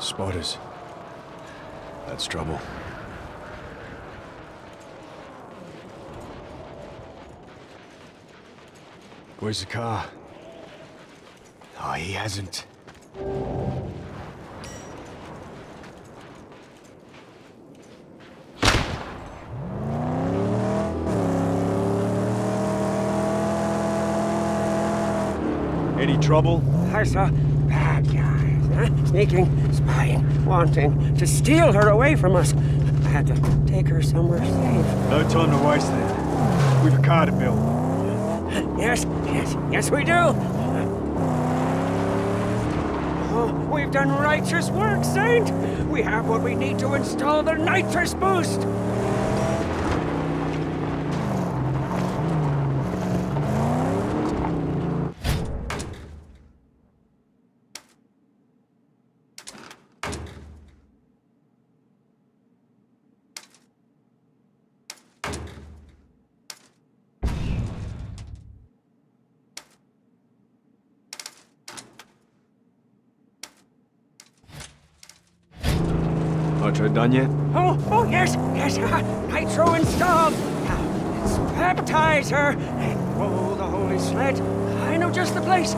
Spotters. That's trouble. Where's the car? Oh, he hasn't. Any trouble? I saw bad guys, huh? Sneaking, spying, wanting to steal her away from us. I had to take her somewhere safe. No time to waste then. We've a car to build. Yes, we do. Oh, we've done righteous work, Saint. We have what we need to install the nitrous boost. Nitro done yet? Oh, yes. Nitro installed. Now, let's baptize her and roll the holy sled. I know just the place.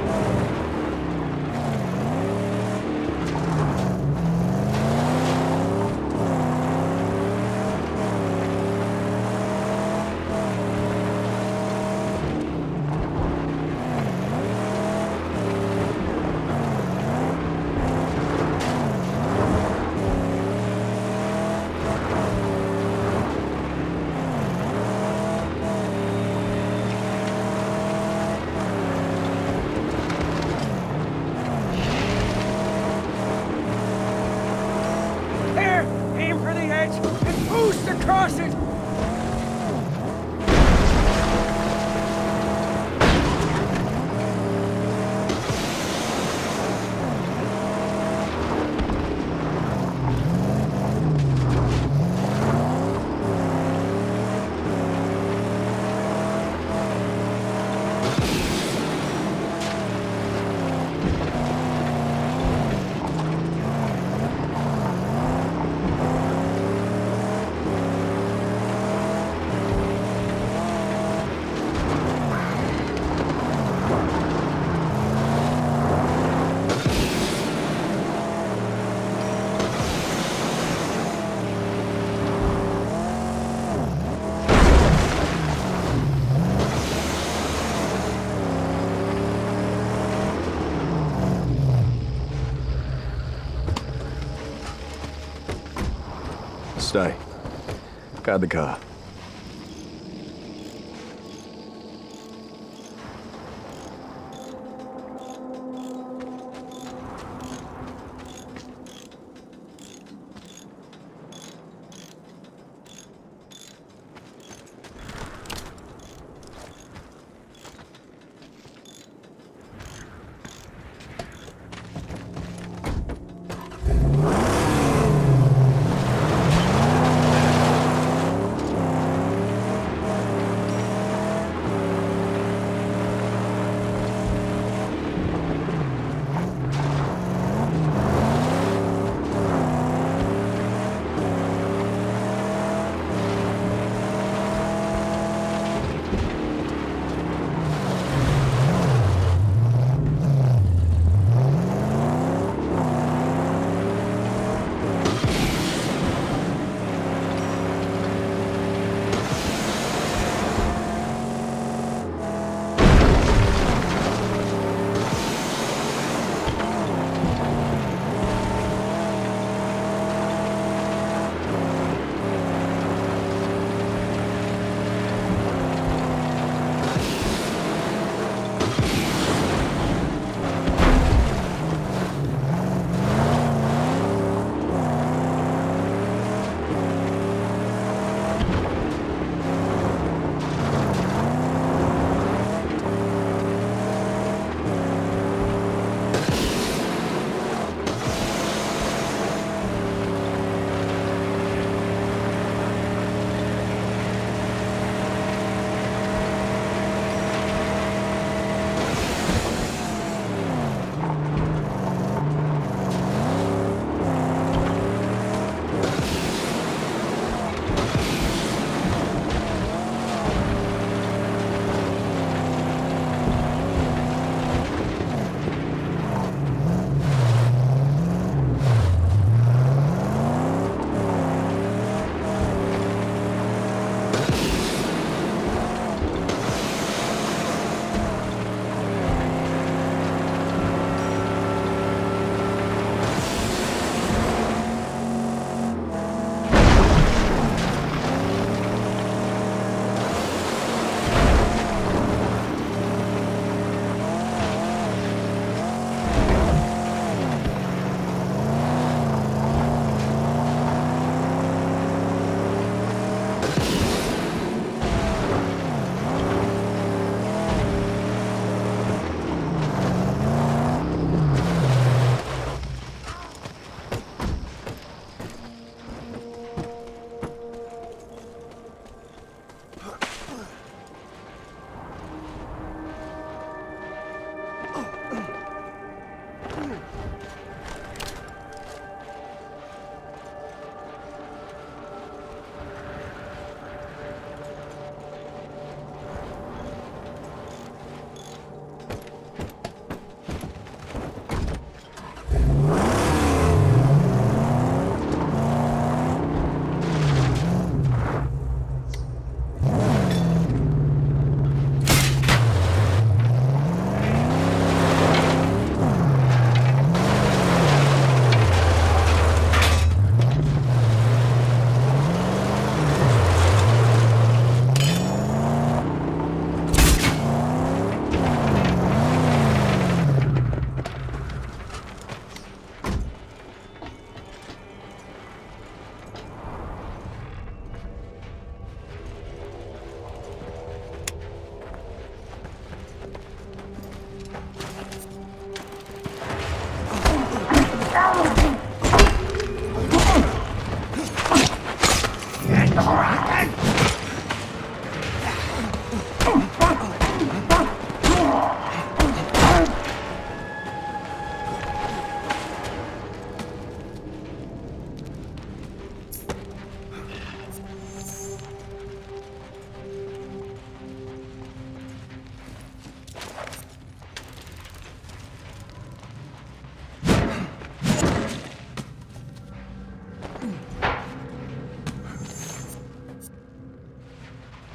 Boost across it! Stay. Guard the car.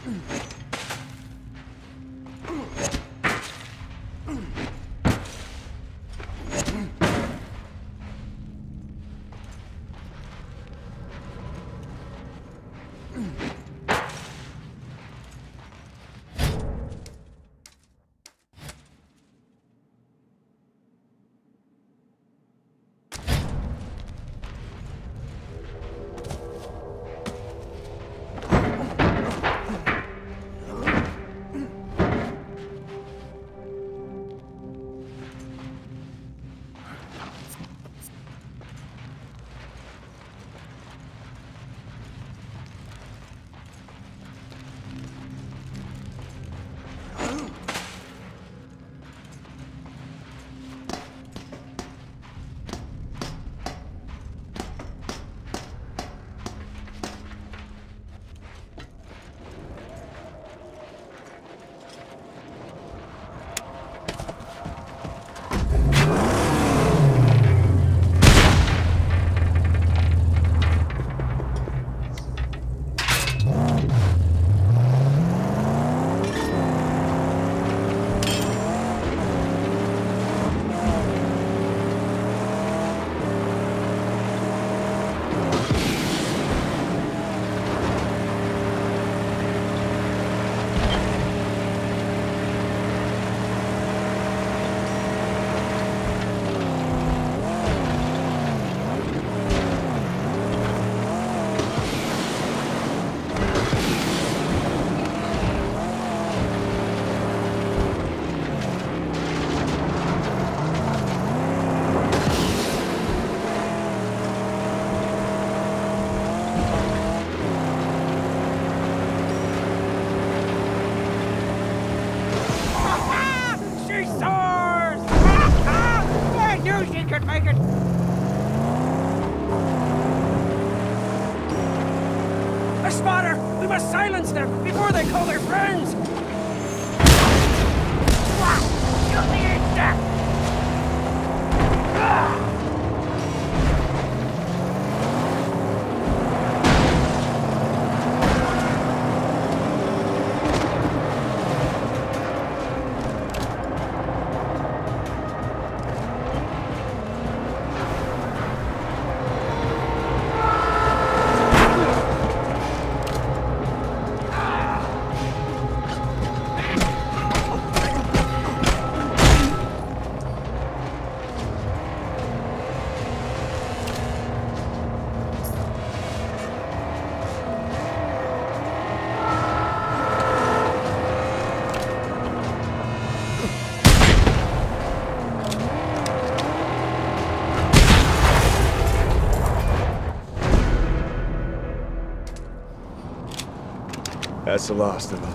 could make it. A spotter! We must silence them before they call their friends! Shoot me in death! That's the last of them.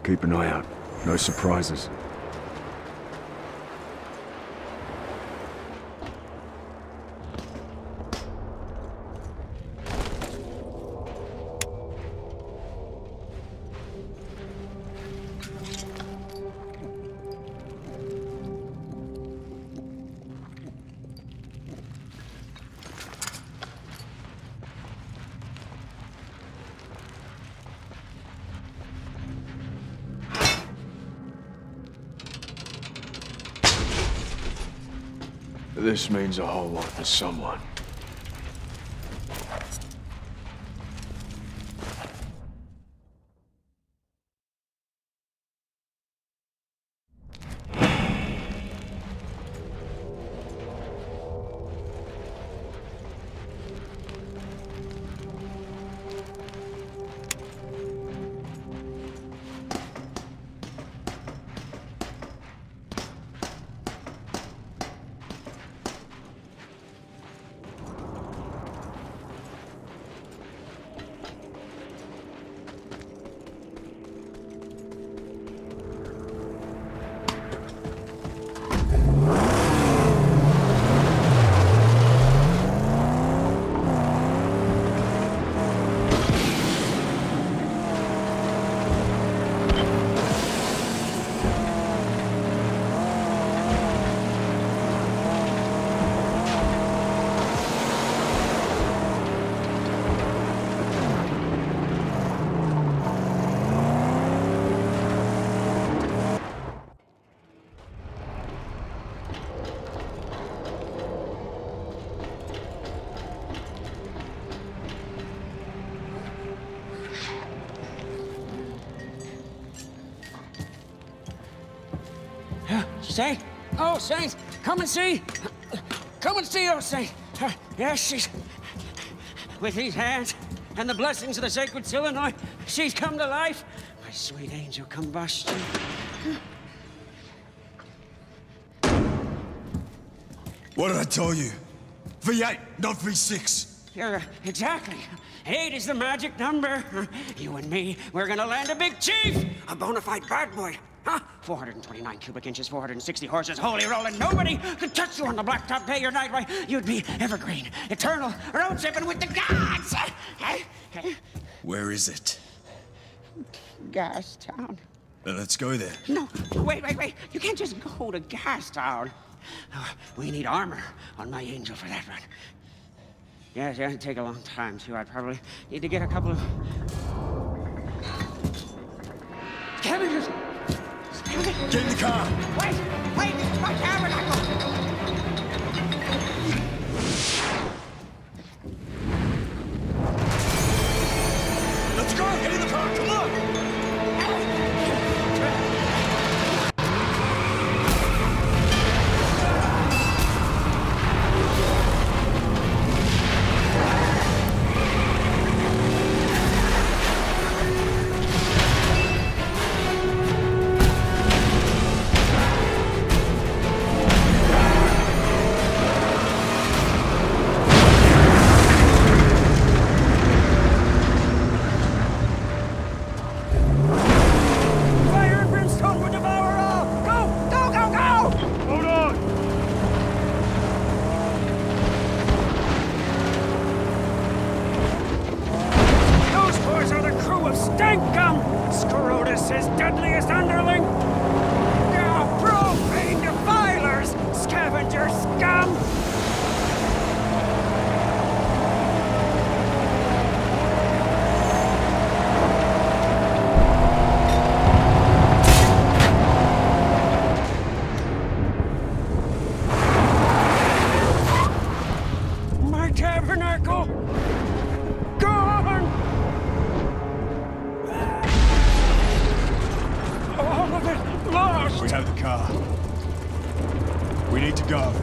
Keep an eye out. No surprises. This means a whole lot to someone. Saint? Oh, Saint, come and see. Come and see, oh, Saint. Yes, she's... With these hands and the blessings of the sacred Silenoid, she's come to life. My sweet angel combustion. What did I tell you? V8, not V6. Yeah, exactly. 8 is the magic number. You and me, we're gonna land a big chief. A bona fide bad boy. Huh? 429 cubic inches, 460 horses, holy rolling. Nobody could touch you on the blacktop day or night. Why, you'd be evergreen, eternal, road tripping with the gods. Where is it? Gas Town. Let's go there. No, wait. You can't just go to Gas Town. We need armor on my angel for that run. Yes, it'd take a long time, too. I'd probably need to get a couple of... Scavengers! Get in the car! Wait! This is my tabernacle! Let's go! Get in the car! Come on! His deadliest underling! Now, profane defilers! Scavenger scum! My tabernacle! Gone! All of it lost! We have the car. We need to go.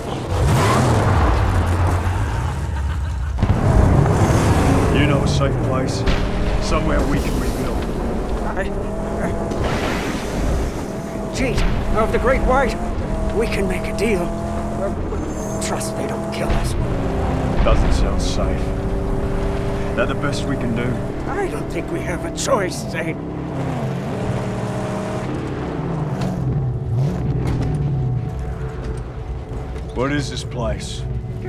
You know a safe place? Somewhere we can rebuild. Chief of the Great White, we can make a deal. Trust they don't kill us. Doesn't sound safe. That the best we can do? I don't think we have a choice, Zane. What is this place?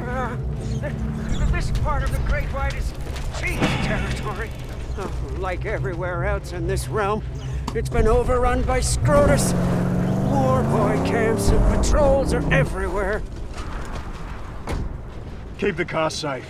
This part of the Great White is Chief's territory. Like everywhere else in this realm, it's been overrun by Scrotus. War boy camps and patrols are everywhere. Keep the car safe.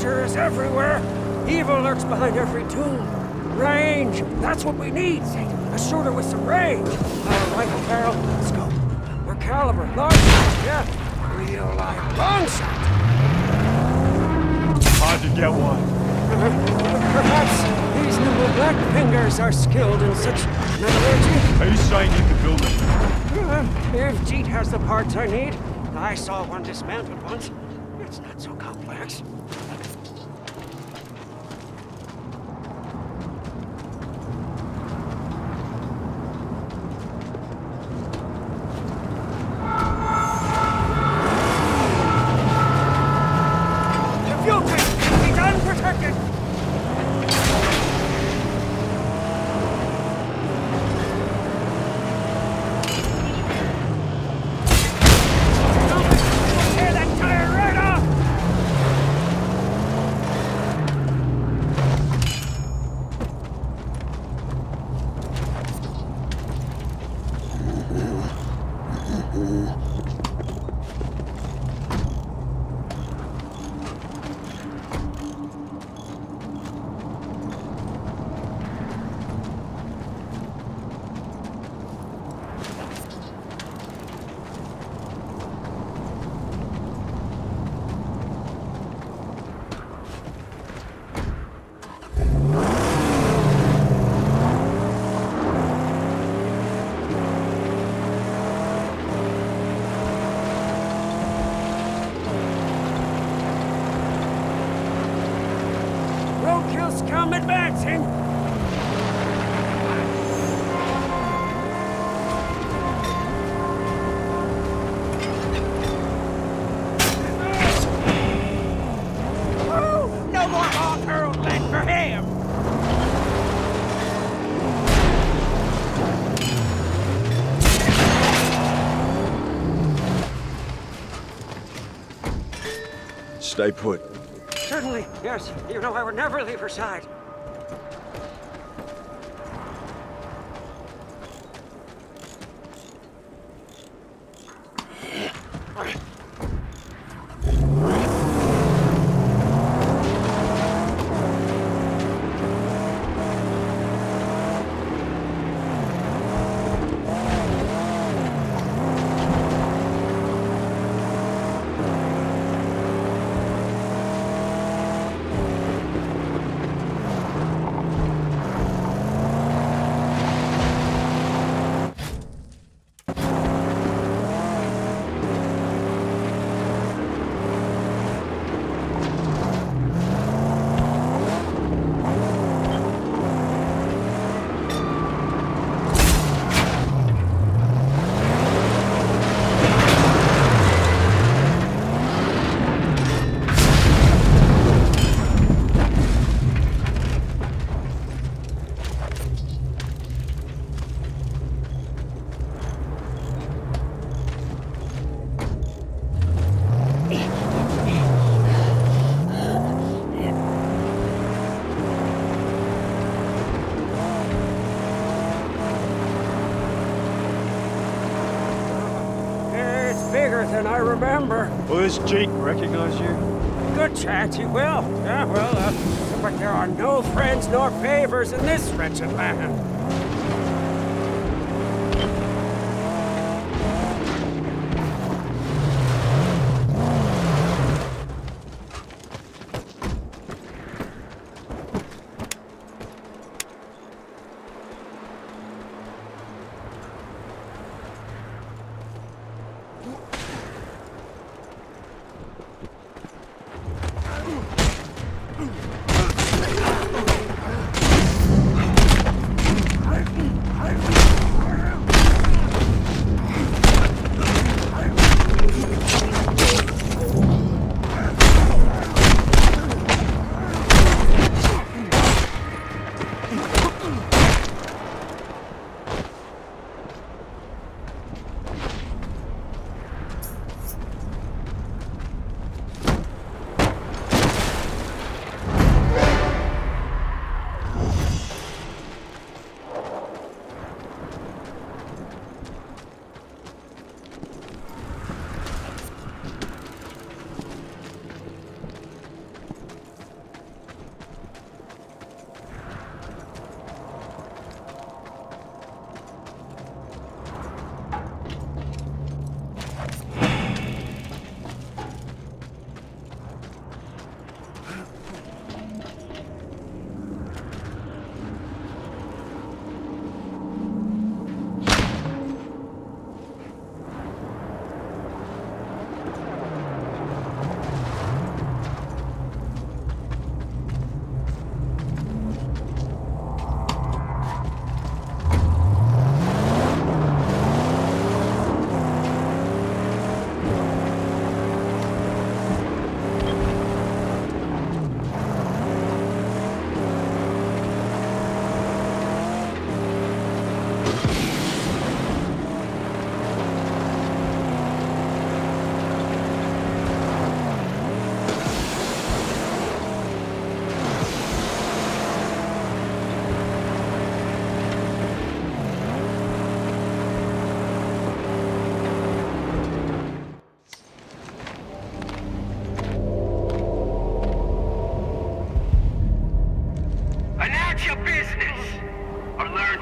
Danger is everywhere. Evil lurks behind every tomb. Range. That's what we need. A shooter with some range. Rifle barrel. Let's go. More caliber. Large. Yeah. Real live long shot. Hard to get one. Perhaps these nimble black fingers are skilled in such metallurgy. Are you saying you can build it? If Jeet has the parts I need. I saw one dismantled once. It's not so complex. The fuel tank can be unprotected! Tear that tire right off! Roadkill scum advancing! Woo! No more long-hurled lead for him! Stay put. Certainly, yes. You know I would never leave her side. Bigger than I remember. Will this Jeet recognize you? Good chance he will. Yeah, well, but there are no friends nor favors in this wretched land.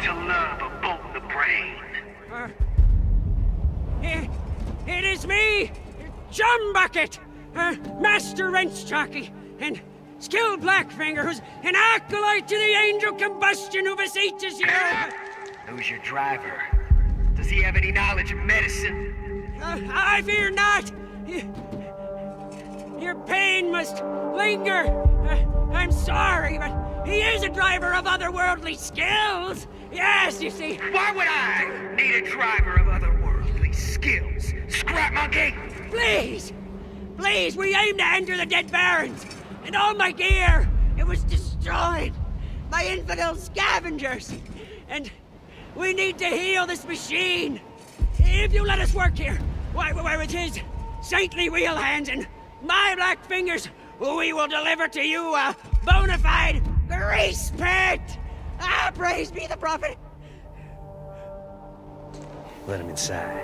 to love a bolt in the brain. It is me, John Bucket, Master Wrench Jockey, and skilled Blackfinger, who's an acolyte to the angel combustion who beseeches you. Who's your driver? Does he have any knowledge of medicine? I fear not. Your pain must linger. I'm sorry, but he is a driver of otherworldly skills. Yes, you see. Why would I need a driver of otherworldly skills? Scrap monkey! Please! Please, we aim to enter the Dead Barrens. And all my gear, it was destroyed by infidel scavengers. And we need to heal this machine. If you let us work here, why with his saintly wheel hands and my black fingers, we will deliver to you a bona fide grease pit! Ah, praise be the prophet! Let him inside.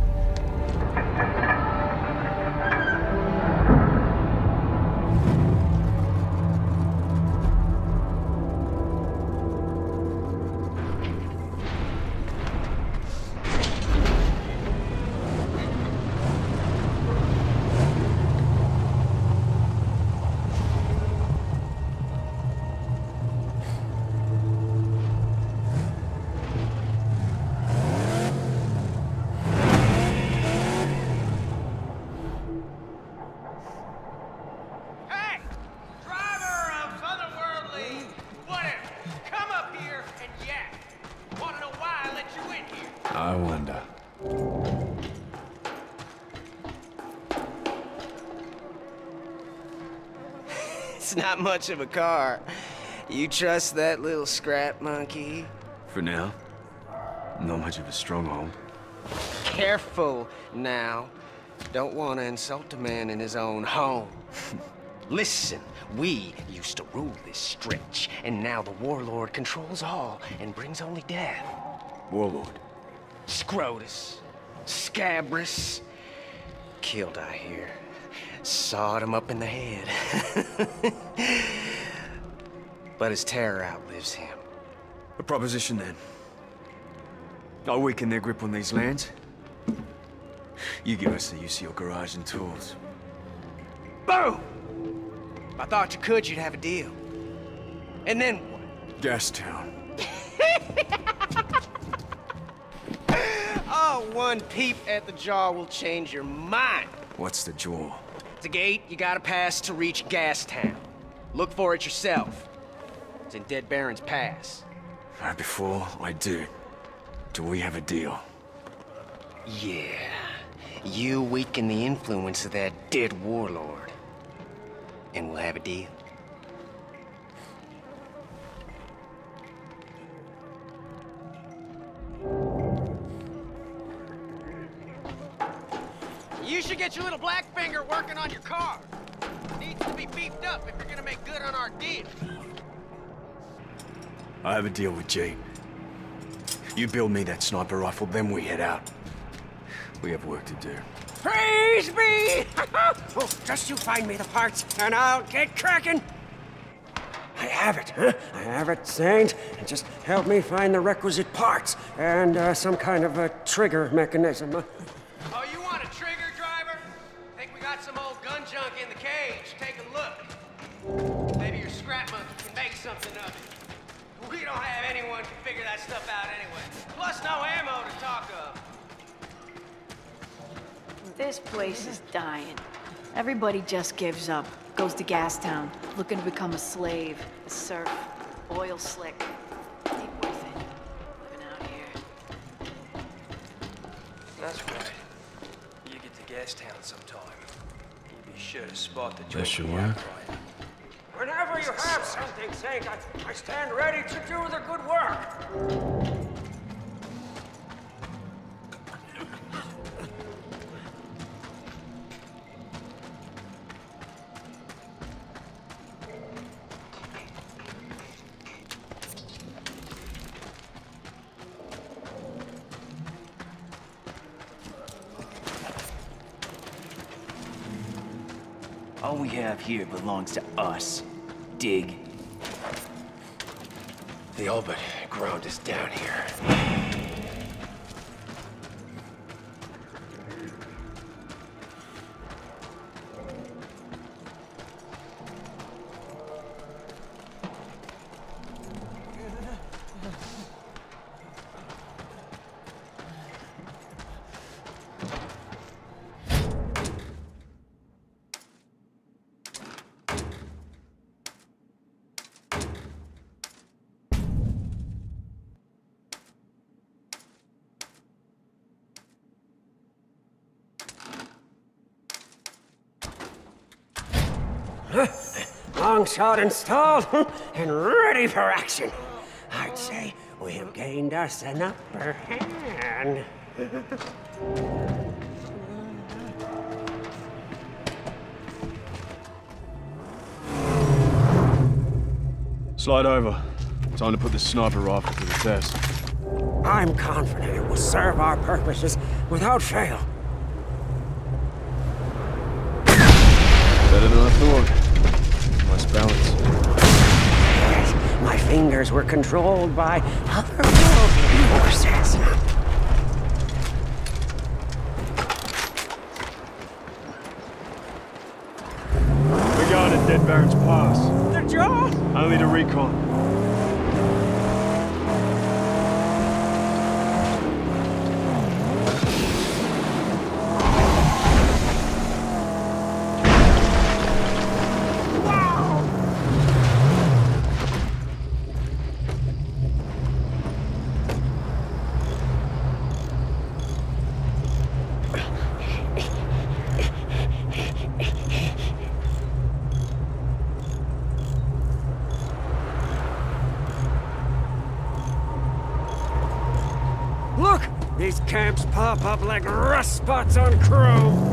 I wonder. It's not much of a car. You trust that little scrap monkey? For now, not much of a stronghold. Careful now. Don't want to insult a man in his own home. Listen, we used to rule this stretch, and now the Warlord controls all and brings only death. Warlord? Scrotus, Scabrous, killed, I hear. Sawed him up in the head. But his terror outlives him. A proposition then. I'll weaken their grip on these lands. You give us the use of your garage and tools. Boom! If I thought you could, you'd have a deal. And then what? Gastown. Oh, one peep at the jaw will change your mind. What's the jaw? It's a gate you gotta pass to reach Gastown. Look for it yourself. It's in Dead Barrens Pass. Right before I do we have a deal? Yeah. You weaken the influence of that dead warlord. And we'll have a deal. You should get your little black finger working on your car. Needs to be beefed up if you're gonna make good on our deal. I have a deal with Jade. You build me that sniper rifle, then we head out. We have work to do. Praise be! Oh, just you find me the parts, and I'll get cracking. I have it, huh? I have it, Saint. Just help me find the requisite parts and some kind of a trigger mechanism. Oh, you want a trigger, driver? Think we got some old gun junk in the cage. Take a look. Maybe your scrap monkey can make something of it. We don't have anyone to figure that stuff out anyway. Plus no ammo to talk of. This place is dying. Everybody just gives up. Goes to Gastown, looking to become a slave, a serf, oil slick. Ain't worth it. Living out here. That's right. You get to Gastown sometime. You be sure to spot the That should joint work. outright. Whenever you have something, Saint, I stand ready to do the good work. All we have here belongs to us. Dig? They all but ground us down here. Long shot installed and ready for action. I'd say we have gained us an upper hand. Slide over. Time to put this sniper rifle to the test. I'm confident it will serve our purposes without fail. Better than I thought. Nice balance. Yes, my fingers were controlled by otherworldly forces. We got it, Dead Baron's Pass. The jaw? Only to recon. Look! These camps pop up like rust spots on chrome.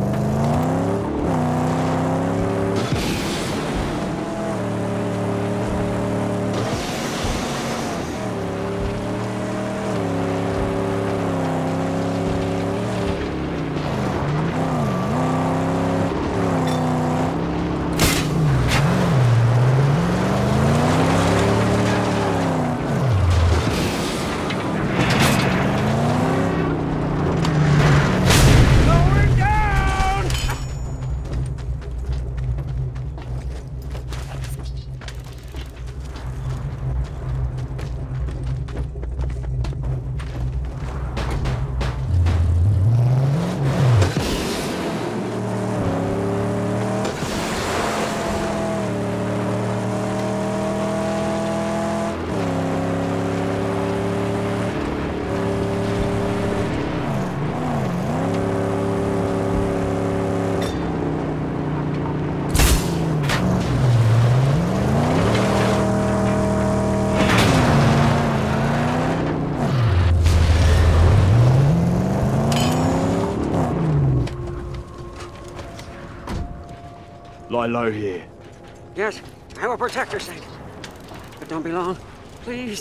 Lie low here. Yes, I will protect your sake. But don't be long, please.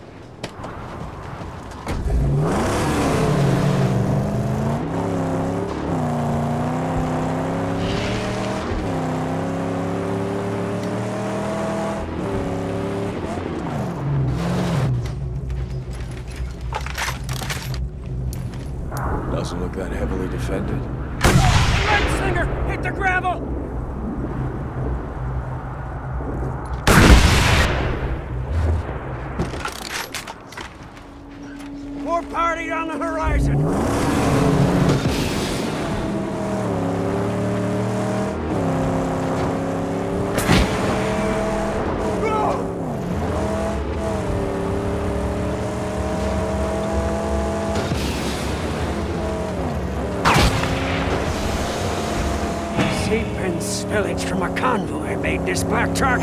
Doesn't look that heavily defended. Right, Slinger! Hit the gravel! More party on the horizon! Seep and spillage from a convoy made this black truck.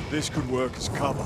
This could work as cover.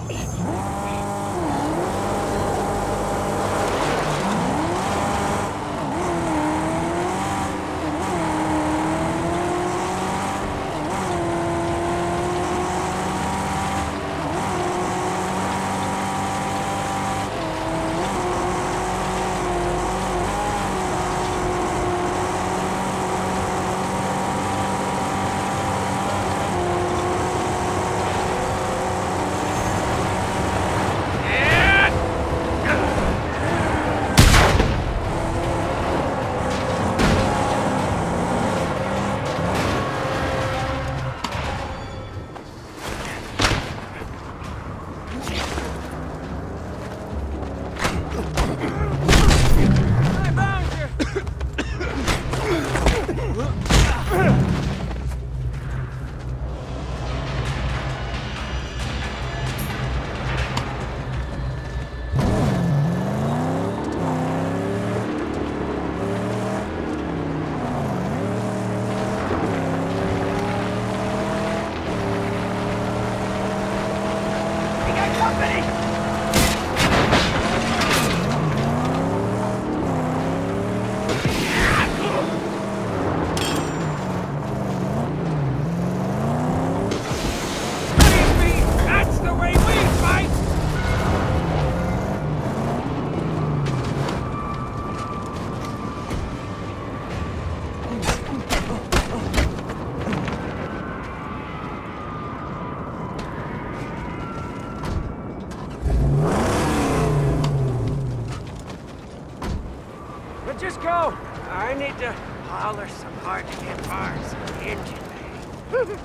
Just go. I need to holler some hard-to-get bars. Engine bay.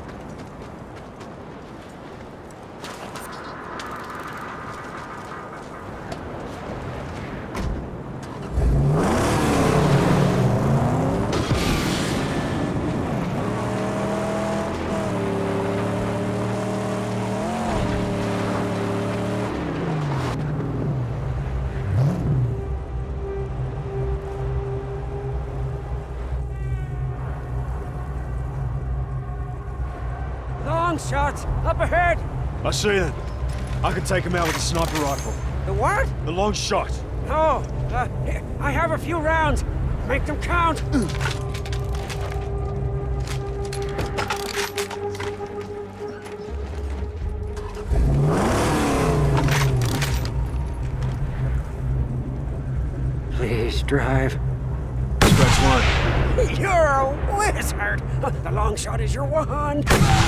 Shots up ahead. I see them. I can take them out with a sniper rifle. The what? The long shot. No. I have a few rounds. Make them count. Please drive. Scratch one. You're a wizard. The long shot is your wand.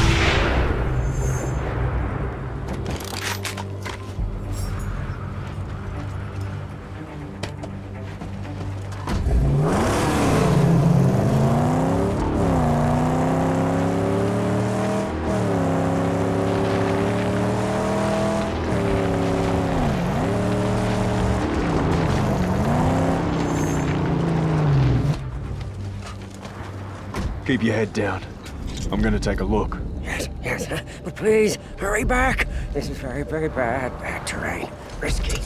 Keep your head down. I'm gonna take a look. Yes, but please, hurry back. This is very, very bad terrain. Risky.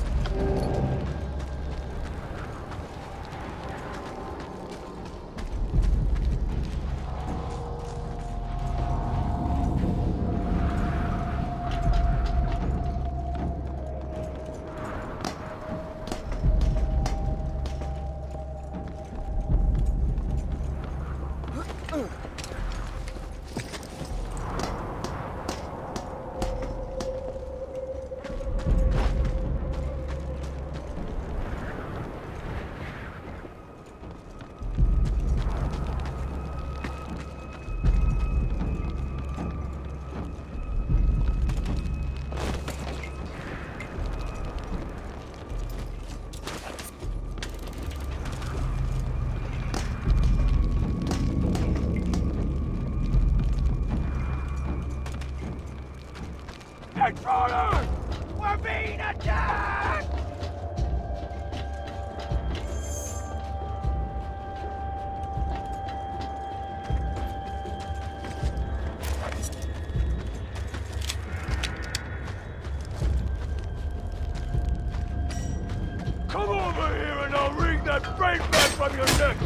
Intruders! We're being attacked! Come over here and I'll wring that brain back from your neck!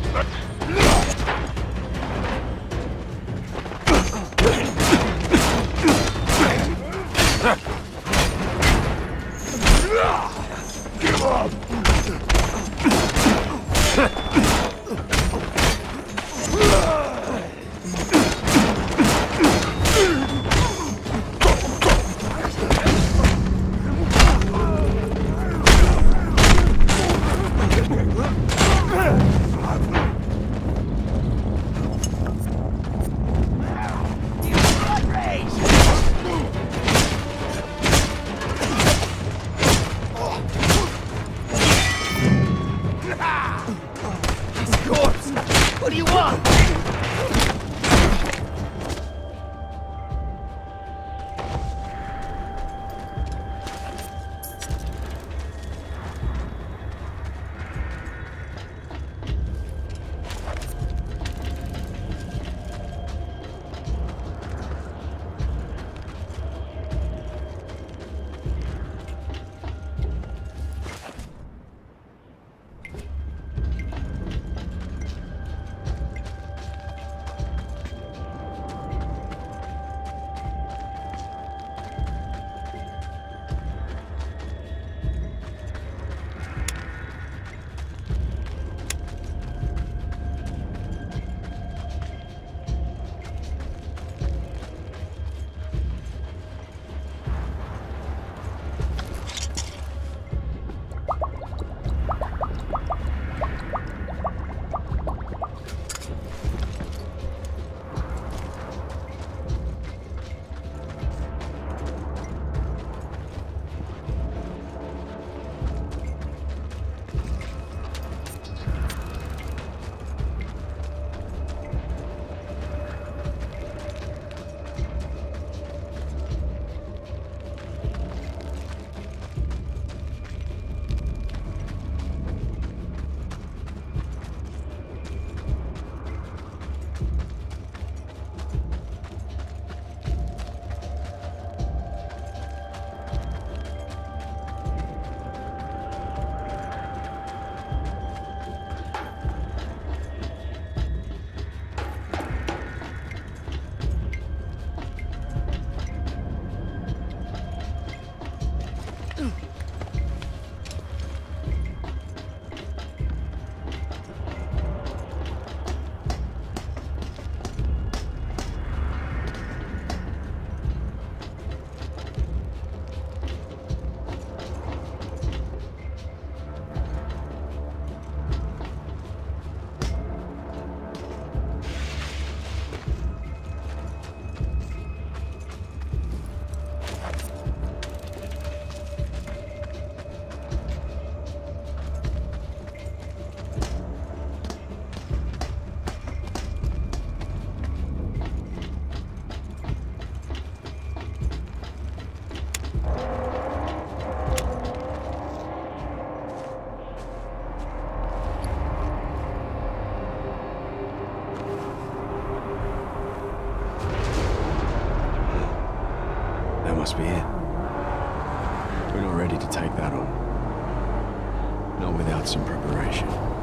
That must be it. We're not ready to take that on. Not without some preparation.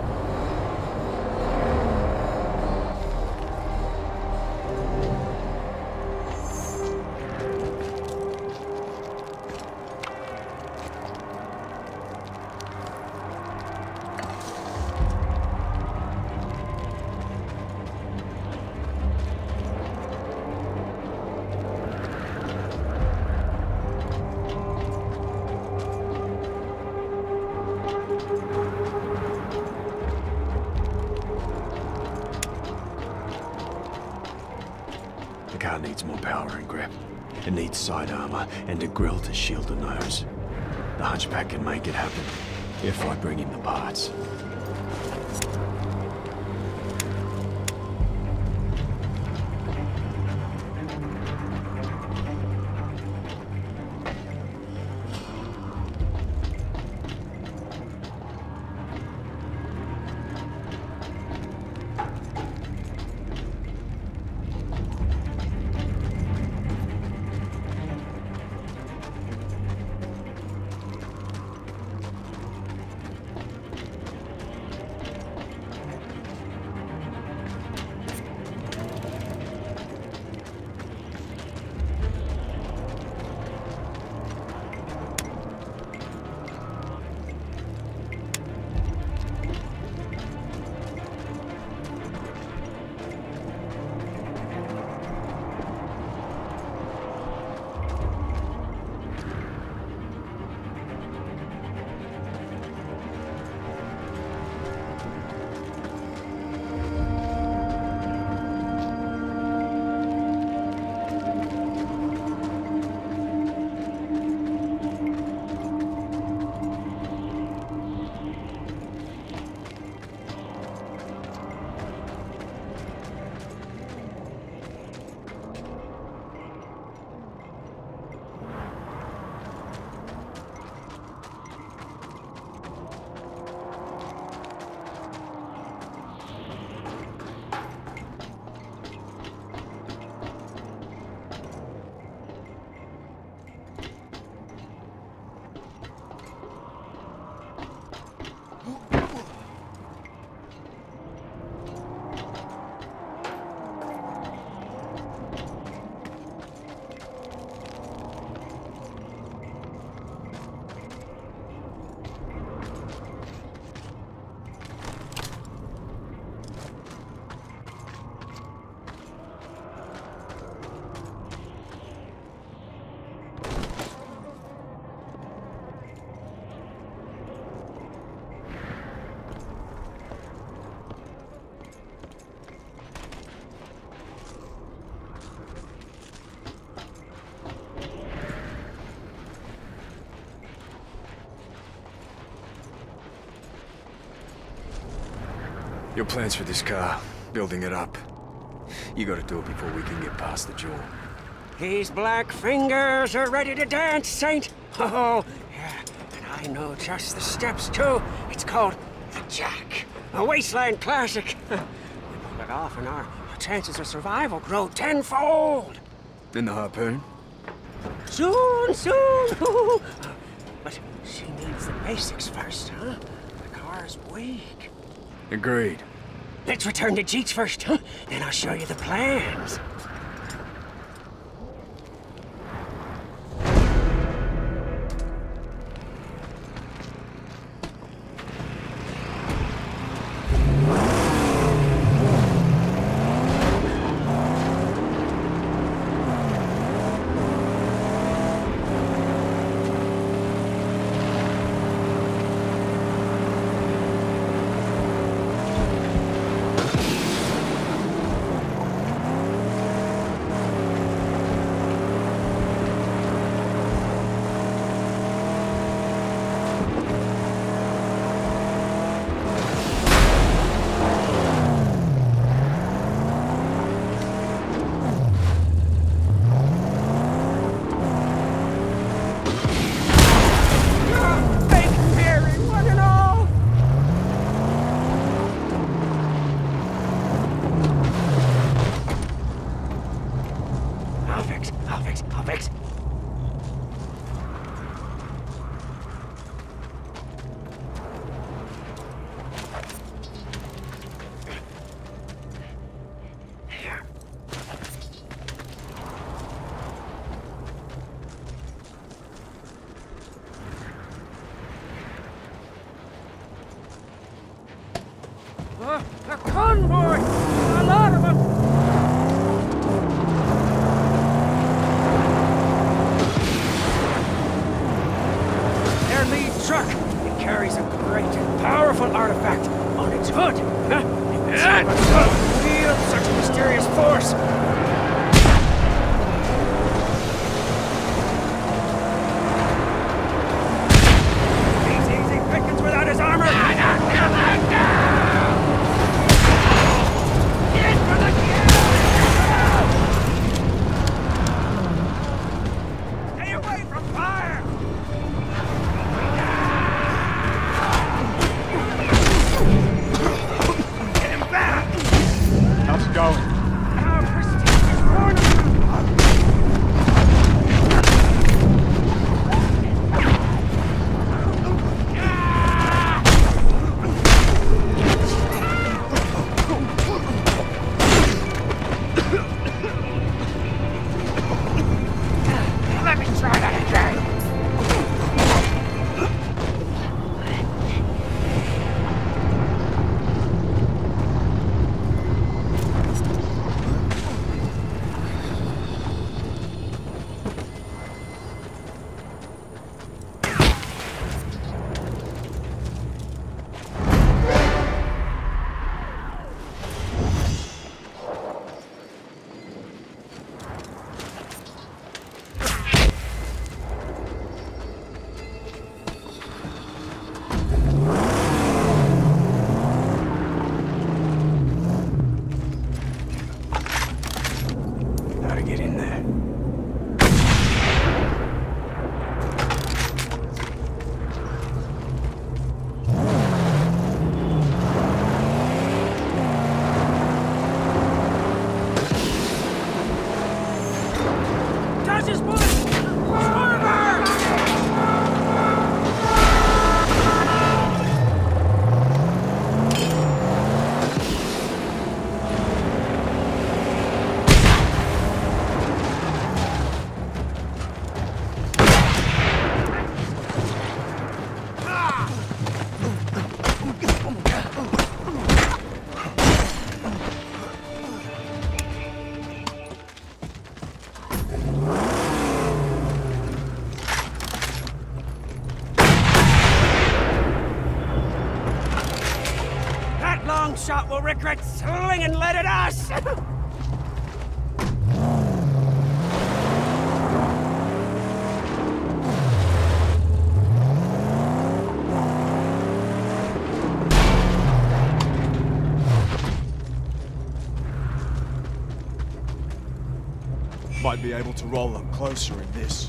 The car needs more power and grip. It needs side armor and a grille to shield the nose. The Hunchback can make it happen, if I bring him the parts. Your plans for this car, building it up. You gotta do it before we can get past the jaw. These black fingers are ready to dance, Saint. Oh, yeah, and I know just the steps, too. It's called the Jack, a wasteland classic. We pull it off and our chances of survival grow tenfold. And the harpoon? Soon, soon. But she needs the basics first, huh? The car's weak. Agreed. Let's return to Jeets first, huh? Then I'll show you the plans. A convoy! A lot of them! Their lead truck. It carries a great and powerful artifact on its hood. Huh? Feel such a mysterious force. Easy pickings without his armor. Stay away from fire! Get him back! How's it going? Our prestigious ornament! Let me try that again! How to get in there? Dodge's bullet! Forward! That long shot will regret slinging lead at us! Might be able to roll up closer in this.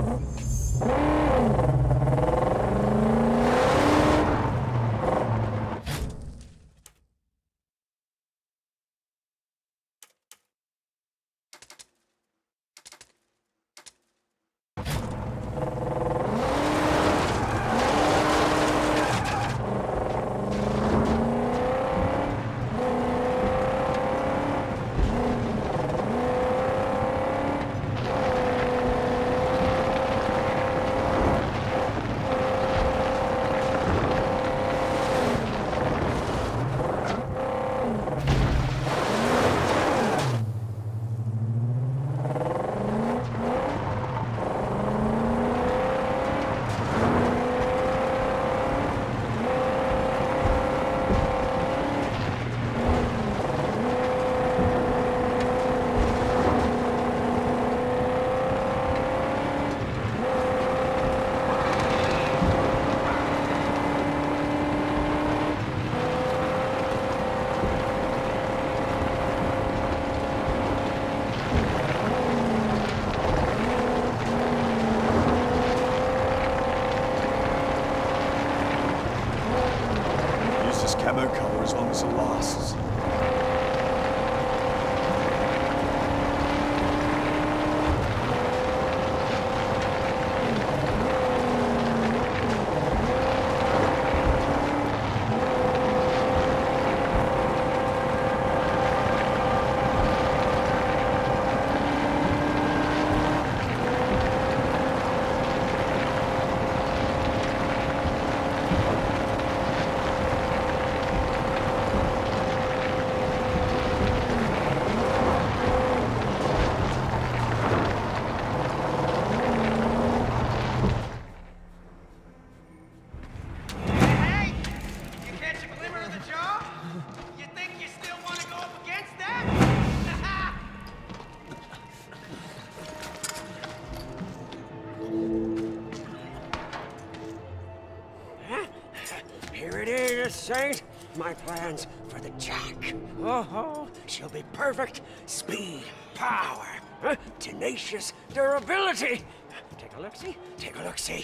Use this camo color as long as it lasts. Edith Saint, my plans for the Jack. Oh, she'll be perfect. Speed, power, tenacious durability. Take a look-see, take a look-see.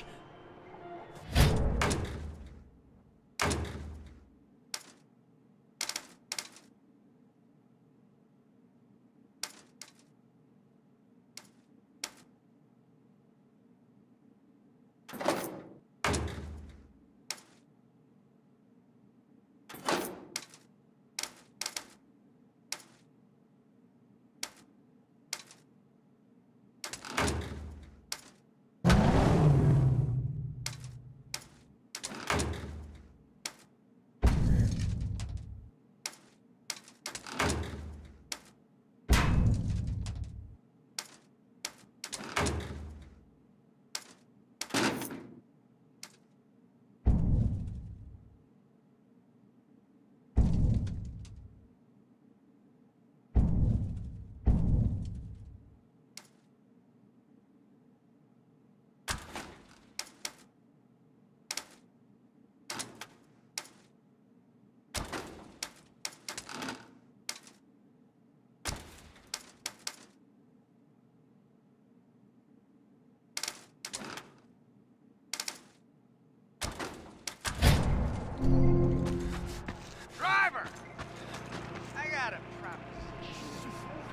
Driver! I got a proposition.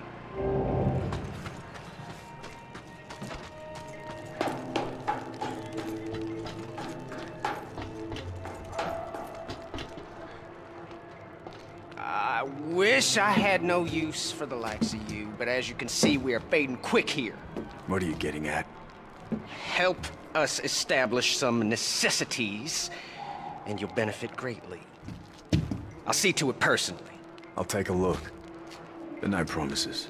I wish I had no use for the likes of you, but as you can see, we are fading quick here. What are you getting at? Help us establish some necessities, and you'll benefit greatly. I'll see to it personally. I'll take a look. But no promises.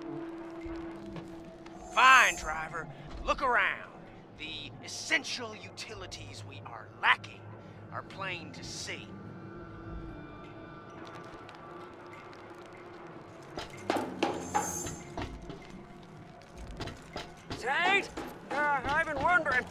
Fine, driver. Look around. The essential utilities we are lacking are plain to see. Saint, I've been wondering.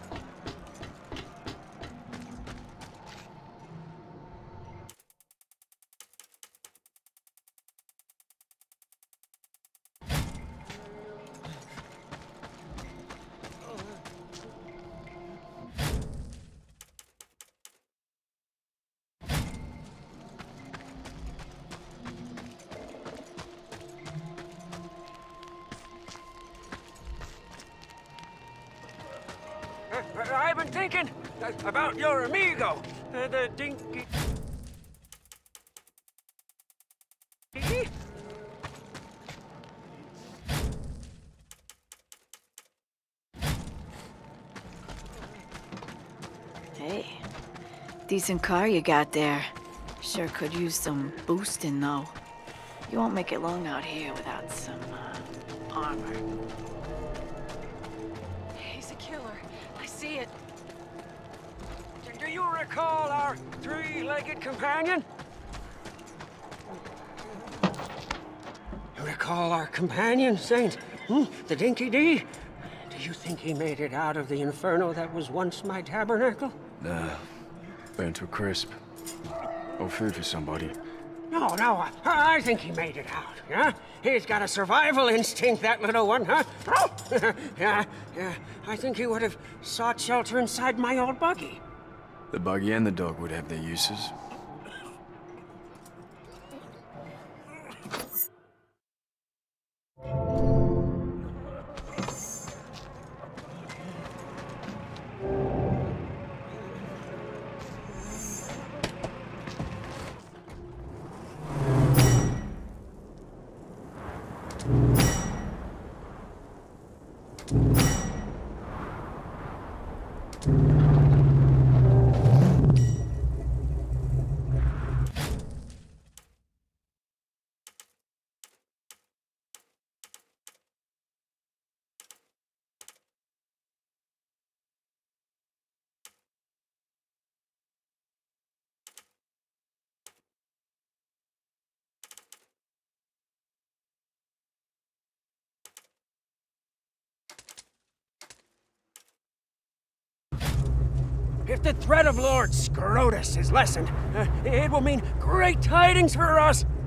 I've been thinking about your amigo, the Dinky. Hey, decent car you got there. Sure could use some boosting, though. You won't make it long out here without some, armor. He's a killer. I see it. Do you recall our three-legged companion? You recall our companion, Saint? The Dinky D? Do you think he made it out of the inferno that was once my tabernacle? Nah. Burnt to a crisp. Or food for somebody. No, I think he made it out, yeah? He's got a survival instinct, that little one, huh? Yeah, I think he would have sought shelter inside my old buggy. The buggy and the dog would have their uses. If the threat of Lord Scrotus is lessened, it will mean great tidings for us.